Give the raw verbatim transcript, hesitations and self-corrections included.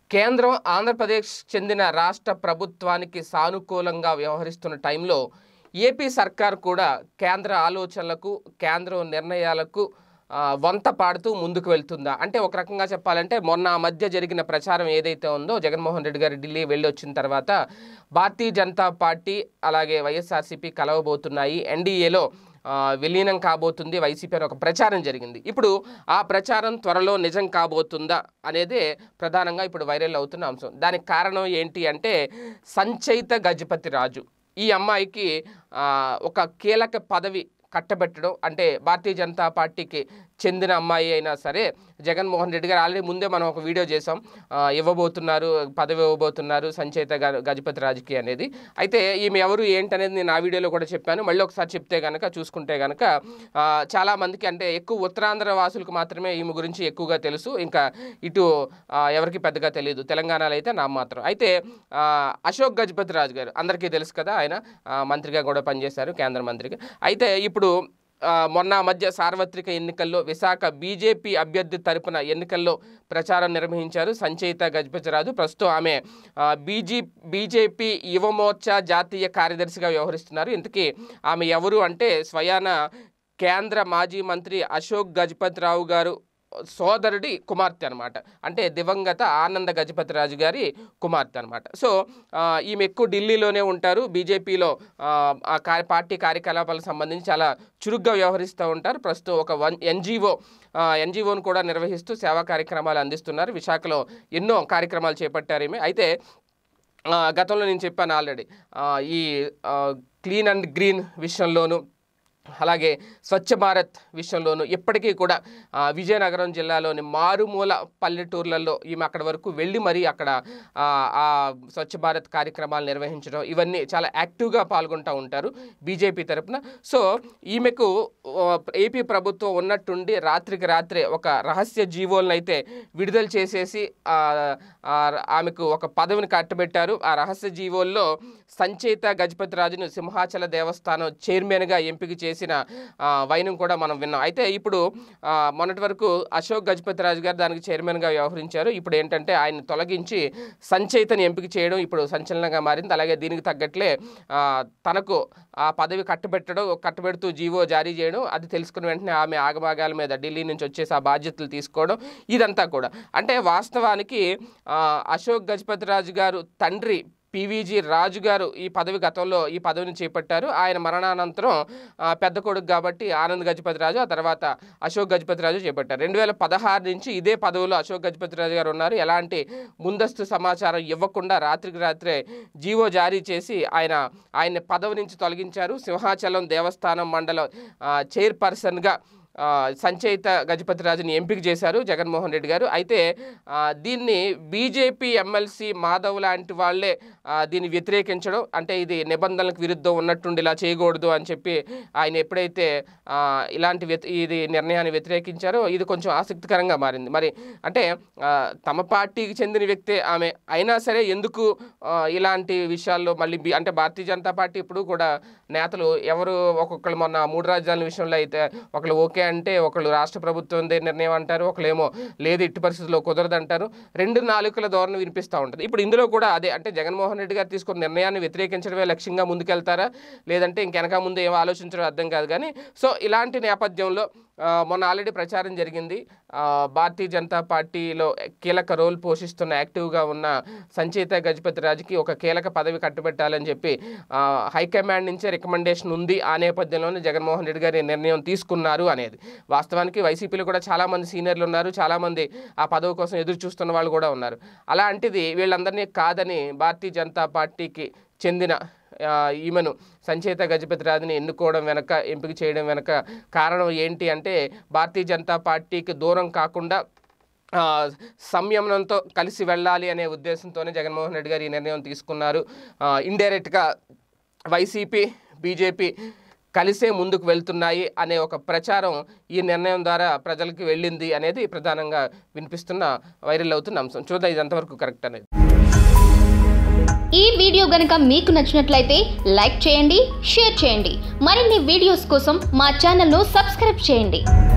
కేంద్రం ఆంధ్రప్రదేశ్ చెందిన రాష్ట్ర ప్రభుత్వానికి సానుకూలంగా వ్యవహరిస్తున్న టైంలో ఏపీ సర్కార్ కూడా కేంద్ర ఆలోచనలకు కేంద్ర నిర్ణయాలకు వంత పాడుతూ ముందుకు వెళ్తుందా అంటే ఒక రకంగా చెప్పాలంటే మొన్న మధ్య జరిగిన ప్రచారం ఏదైతే ఉందో జగన్మోహన్ రెడ్డి గారు ఢిల్లీ వెళ్ళి వచ్చిన తర్వాత భారతీయ జనతా పార్టీ అలాగే వైఎస్ఆర్సీపీ కలవబోతున్నాయి, ఎన్డీఏలో విలీనం కాబోతుంది వైసీపీ అని ఒక ప్రచారం జరిగింది. ఇప్పుడు ఆ ప్రచారం త్వరలో నిజం కాబోతుందా అనేదే ప్రధానంగా ఇప్పుడు వైరల్ అవుతున్న అంశం. దానికి కారణం ఏంటి అంటే సంచయిత గజపతి రాజు ఈ అమ్మాయికి ఒక కీలక పదవి కట్టబెట్టడం, అంటే భారతీయ జనతా పార్టీకి చెందిన అమ్మాయి అయినా సరే జగన్మోహన్ రెడ్డి గారు ఆల్రెడీ ముందే మనం ఒక వీడియో చేసాం, ఇవ్వబోతున్నారు పదవి ఇవ్వబోతున్నారు సంచయిత గజపతి రాజుకి అనేది. అయితే ఈమె ఎవరు ఏంటనేది నేను ఆ వీడియోలో కూడా చెప్పాను. మళ్ళీ ఒకసారి చెప్తే కనుక చూసుకుంటే కనుక చాలామందికి అంటే ఎక్కువ ఉత్తరాంధ్ర వాసులకు మాత్రమే ఈమె గురించి ఎక్కువగా తెలుసు, ఇంకా ఇటు ఎవరికి పెద్దగా తెలియదు, తెలంగాణలో అయితే నా మాత్రం. అయితే అశోక్ గజపతి రాజు గారు అందరికీ తెలుసు కదా, ఆయన మంత్రిగా కూడా పనిచేశారు, కేంద్ర మంత్రిగా. అయితే ఇప్పుడు మొన్న మధ్య సార్వత్రిక ఎన్నికల్లో విశాఖ బీజేపీ అభ్యర్థి తరపున ఎన్నికల్లో ప్రచారం నిర్వహించారు సంచయిత గజపతి రాజు. ప్రస్తుతం ఆమె బీజీ బీజేపీ యువమోర్చా జాతీయ కార్యదర్శిగా వ్యవహరిస్తున్నారు. ఇంతకీ ఆమె ఎవరు అంటే స్వయాన కేంద్ర మాజీ మంత్రి అశోక్ గజపతి రావు గారు సోదరుడి కుమార్తె అనమాట, అంటే దివంగత ఆనంద గజపతి రాజు గారి కుమార్తె అనమాట. సో ఈమె ఎక్కువ ఢిల్లీలోనే ఉంటారు, బీజేపీలో ఆ పార్టీ కార్యకలాపాలకు సంబంధించి చాలా చురుగ్గా వ్యవహరిస్తూ ఉంటారు. ప్రస్తుతం ఒక వన్ ఎన్జిఓ ఎన్జిఓను కూడా నిర్వహిస్తూ సేవా కార్యక్రమాలు అందిస్తున్నారు. విశాఖలో ఎన్నో కార్యక్రమాలు చేపట్టారు ఈమె. అయితే గతంలో నేను చెప్పాను ఆల్రెడీ, ఈ క్లీన్ అండ్ గ్రీన్ విషయంలోనూ అలాగే స్వచ్ఛ భారత్ విషయంలోనూ ఇప్పటికీ కూడా విజయనగరం జిల్లాలోని మారుమూల పల్లెటూర్లలో ఈమె అక్కడి వరకు వెళ్ళి మరీ అక్కడ ఆ స్వచ్ఛ భారత్ కార్యక్రమాలు నిర్వహించడం ఇవన్నీ చాలా యాక్టివ్గా పాల్గొంటూ ఉంటారు బీజేపీ తరఫున. సో ఈమెకు ఏపీ ప్రభుత్వం ఉన్నట్టుండి రాత్రికి రాత్రే ఒక రహస్య జీవోలను అయితే విడుదల చేసేసి ఆమెకు ఒక పదవిని కట్టబెట్టారు. ఆ రహస్య జీవోల్లో సంచయిత గజపతి రాజును సింహాచల దేవస్థానం చైర్మన్గా ఎంపిక చేసిన వైనం కూడా మనం విన్నాం. అయితే ఇప్పుడు మొన్నటి వరకు అశోక్ గజపతి రాజు గారు దానికి చైర్మన్గా వ్యవహరించారు. ఇప్పుడు ఏంటంటే ఆయన తొలగించి సంచయితని ఎంపిక చేయడం ఇప్పుడు సంచలనంగా మారింది. అలాగే దీనికి తగ్గట్లే తనకు ఆ పదవి కట్టబెట్టడం కట్టబెడుతూ జీవో జారీ చేయడం, అది తెలుసుకున్న వెంటనే ఆమె ఆగమాగాల మీద ఢిల్లీ నుంచి వచ్చేసి ఆ బాధ్యతలు తీసుకోవడం ఇదంతా కూడా. అంటే వాస్తవానికి అశోక్ గజపతి రాజు గారు తండ్రి పివిజి రాజు గారు ఈ పదవి గతంలో ఈ పదవిని చేపట్టారు. ఆయన మరణానంతరం పెద్ద కొడుకు కాబట్టి ఆనంద్ గజపతి రాజు, ఆ తర్వాత అశోక్ గజపతి రాజు చేపట్టారు. రెండు వేల పదహారు నుంచి ఇదే పదవిలో అశోక్ గజపతి రాజు గారు ఉన్నారు. ఎలాంటి ముందస్తు సమాచారం ఇవ్వకుండా రాత్రికి రాత్రే జీవో జారీ చేసి ఆయన ఆయన పదవి నుంచి తొలగించారు. సింహాచలం దేవస్థానం మండలం చైర్పర్సన్గా సంచయిత గజపతి రాజుని ఎంపిక చేశారు జగన్మోహన్ రెడ్డి గారు. అయితే దీన్ని బీజేపీ ఎమ్మెల్సీ మాధవ్ లాంటి వాళ్ళే దీన్ని వ్యతిరేకించడం, అంటే ఇది నిబంధనలకు విరుద్ధం ఉన్నట్టుండి ఇలా చేయకూడదు అని చెప్పి ఆయన ఎప్పుడైతే ఇలాంటి ఇది నిర్ణయాన్ని వ్యతిరేకించారో ఇది కొంచెం ఆసక్తికరంగా మారింది. మరి అంటే తమ పార్టీకి చెందిన వ్యక్తే ఆమె అయినా సరే ఎందుకు ఇలాంటి విషయాల్లో మళ్ళీ అంటే భారతీయ జనతా పార్టీ ఇప్పుడు కూడా నేతలు ఎవరు ఒక్కొక్కరు మొన్న మూడు రాజధానుల విషయంలో అయితే ఒకళ్ళు ఓకే అంటే ఒకళ్ళు రాష్ట్ర ప్రభుత్వం నిర్ణయం అంటారు, ఒకళ్ళేమో లేదు ఇట్టి పరిస్థితుల్లో కుదరదంటారు. రెండు నాలుకల ధోరణి వినిపిస్తూ ఉంటుంది. ఇప్పుడు ఇందులో కూడా అదే, అంటే జగన్మోహన్ రెడ్డి గారు తీసుకున్న నిర్ణయాన్ని వ్యతిరేకించడమే లక్ష్యంగా ముందుకెళ్తారా లేదంటే ఇంకెనక ముందు ఏం ఆలోచించడం అర్థం కాదు. కానీ సో ఇలాంటి నేపథ్యంలో మొన్న ఆల్రెడీ ప్రచారం జరిగింది, భారతీయ జనతా పార్టీలో కీలక రోల్ పోషిస్తున్న యాక్టివ్గా ఉన్న సంచయిత గజపతి రాజుకి ఒక కీలక పదవి కట్టబెట్టాలని చెప్పి హైకమాండ్ నుంచే రికమెండేషన్ ఉంది. ఆ నేపథ్యంలోనే జగన్మోహన్ రెడ్డి గారి నిర్ణయం తీసుకున్నారు అనేది. వాస్తవానికి వైసీపీలో కూడా చాలామంది సీనియర్లు ఉన్నారు, చాలామంది ఆ పదవి కోసం ఎదురు చూస్తున్న వాళ్ళు కూడా ఉన్నారు. అలాంటిది వీళ్ళందరినీ కాదని భారతీయ జనతా పార్టీకి చెందిన ఈమెను సంచయిత గజపతి రాజుని ఎన్నుకోవడం వెనక ఎంపిక చేయడం వెనక కారణం ఏంటి అంటే భారతీయ జనతా పార్టీకి దూరం కాకుండా సంయమనంతో కలిసి వెళ్ళాలి అనే ఉద్దేశంతోనే జగన్మోహన్ రెడ్డి గారు ఈ నిర్ణయం తీసుకున్నారు. ఇండైరెక్ట్గా వైసీపీ బీజేపీ కలిసే ముందుకు వెళ్తున్నాయి అనే ఒక ప్రచారం ఈ నిర్ణయం ద్వారా ప్రజలకు వెళ్ళింది అనేది ప్రధానంగా వినిపిస్తున్న వైరల్ అవుతున్న అంశం. చూద్దాం ఇది ఎంతవరకు కరెక్ట్ అనేది. ఈ వీడియో గనుక మీకు నచ్చినట్లయితే లైక్ చేయండి, షేర్ చేయండి. మరిన్ని వీడియోస్ కోసం మా ఛానల్ను సబ్స్క్రైబ్ చేయండి.